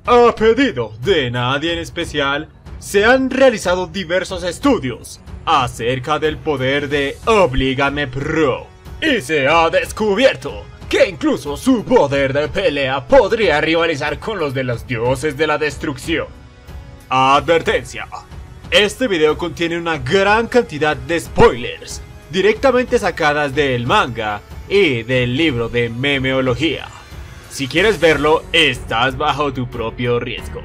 A pedido de nadie en especial, se han realizado diversos estudios acerca del poder de Oblígame Pro, y se ha descubierto que incluso su poder de pelea podría rivalizar con los de los dioses de la destrucción. Advertencia: este video contiene una gran cantidad de spoilers, directamente sacadas del manga y del libro de memeología. Si quieres verlo, estás bajo tu propio riesgo.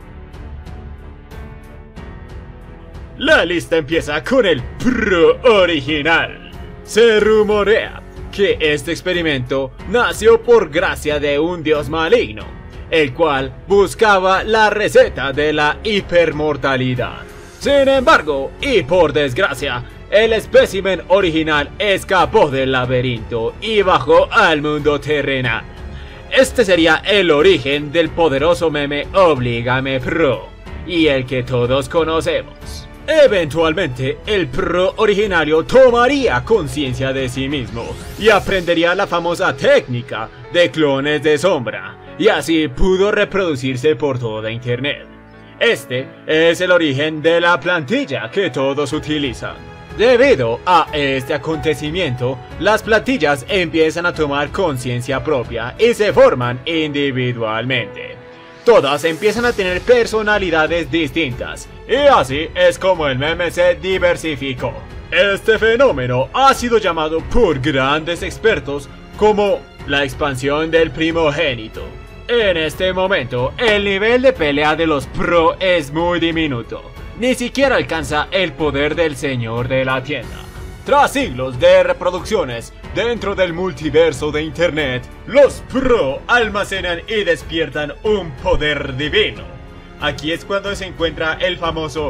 La lista empieza con el Pro original. Se rumorea que este experimento nació por gracia de un dios maligno, el cual buscaba la receta de la hipermortalidad. Sin embargo, y por desgracia, el espécimen original escapó del laberinto y bajó al mundo terrenal. Este sería el origen del poderoso meme Oblígame Pro, y el que todos conocemos. Eventualmente, el Pro originario tomaría conciencia de sí mismo y aprendería la famosa técnica de clones de sombra, y así pudo reproducirse por toda internet. Este es el origen de la plantilla que todos utilizan. Debido a este acontecimiento, las plantillas empiezan a tomar conciencia propia y se forman individualmente. Todas empiezan a tener personalidades distintas, y así es como el meme se diversificó. Este fenómeno ha sido llamado por grandes expertos como la expansión del primogénito. En este momento, el nivel de pelea de los Pro es muy diminuto. Ni siquiera alcanza el poder del señor de la tienda. Tras siglos de reproducciones dentro del multiverso de internet, los Pro almacenan y despiertan un poder divino. Aquí es cuando se encuentra el famoso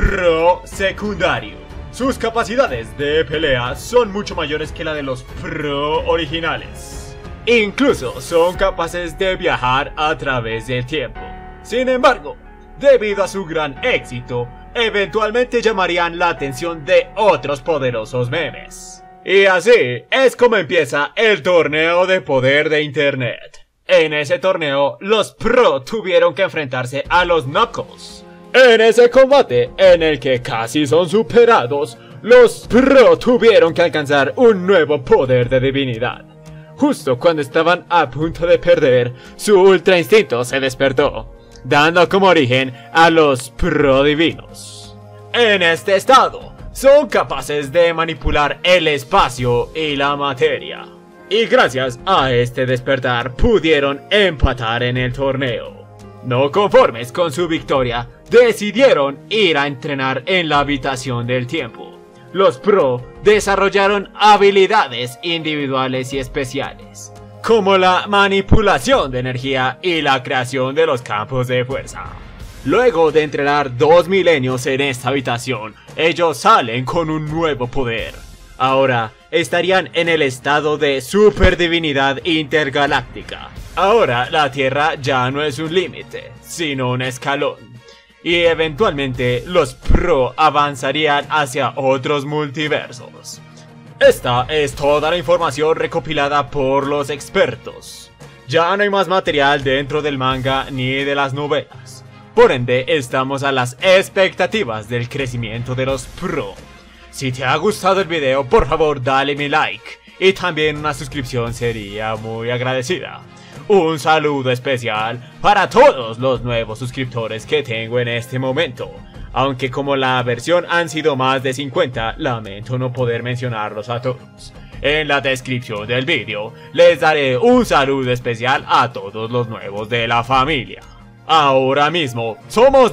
Pro secundario. Sus capacidades de pelea son mucho mayores que la de los Pro originales. Incluso son capaces de viajar a través del tiempo. Sin embargo, debido a su gran éxito, eventualmente llamarían la atención de otros poderosos memes. Y así es como empieza el torneo de poder de internet. En ese torneo, los Pro tuvieron que enfrentarse a los Knuckles. En ese combate, en el que casi son superados, los Pro tuvieron que alcanzar un nuevo poder de divinidad. Justo cuando estaban a punto de perder, su ultra instinto se despertó, dando como origen a los Pro divinos. En este estado, son capaces de manipular el espacio y la materia, y gracias a este despertar pudieron empatar en el torneo. No conformes con su victoria, decidieron ir a entrenar en la habitación del tiempo. Los Pro desarrollaron habilidades individuales y especiales, como la manipulación de energía y la creación de los campos de fuerza. Luego de entrenar 2 milenios en esta habitación, ellos salen con un nuevo poder. Ahora estarían en el estado de superdivinidad intergaláctica. Ahora la Tierra ya no es un límite, sino un escalón. Y eventualmente los Pro avanzarían hacia otros multiversos. Esta es toda la información recopilada por los expertos. Ya no hay más material dentro del manga ni de las novelas. Por ende, estamos a las expectativas del crecimiento de los Pro. Si te ha gustado el video, por favor dale mi like, y también una suscripción sería muy agradecida. Un saludo especial para todos los nuevos suscriptores que tengo en este momento. Aunque como la versión han sido más de 50, lamento no poder mencionarlos a todos. En la descripción del vídeo les daré un saludo especial a todos los nuevos de la familia. Ahora mismo somos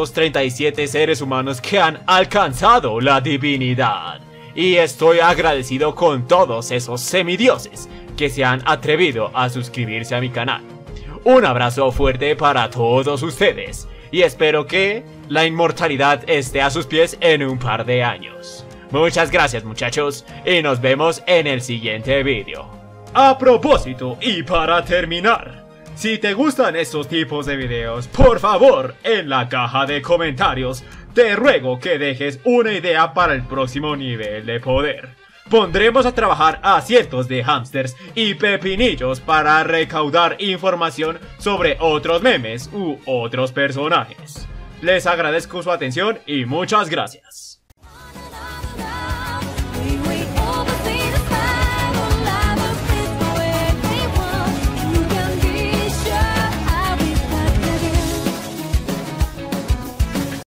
237 seres humanos que han alcanzado la divinidad. Y estoy agradecido con todos esos semidioses que se han atrevido a suscribirse a mi canal. Un abrazo fuerte para todos ustedes y espero que la inmortalidad esté a sus pies en un par de años. Muchas gracias muchachos y nos vemos en el siguiente vídeo. A propósito y para terminar, si te gustan estos tipos de videos, por favor en la caja de comentarios te ruego que dejes una idea para el próximo nivel de poder. pondremos a trabajar a cientos de hámsters y pepinillos para recaudar información sobre otros memes u otros personajes. Les agradezco su atención y muchas gracias.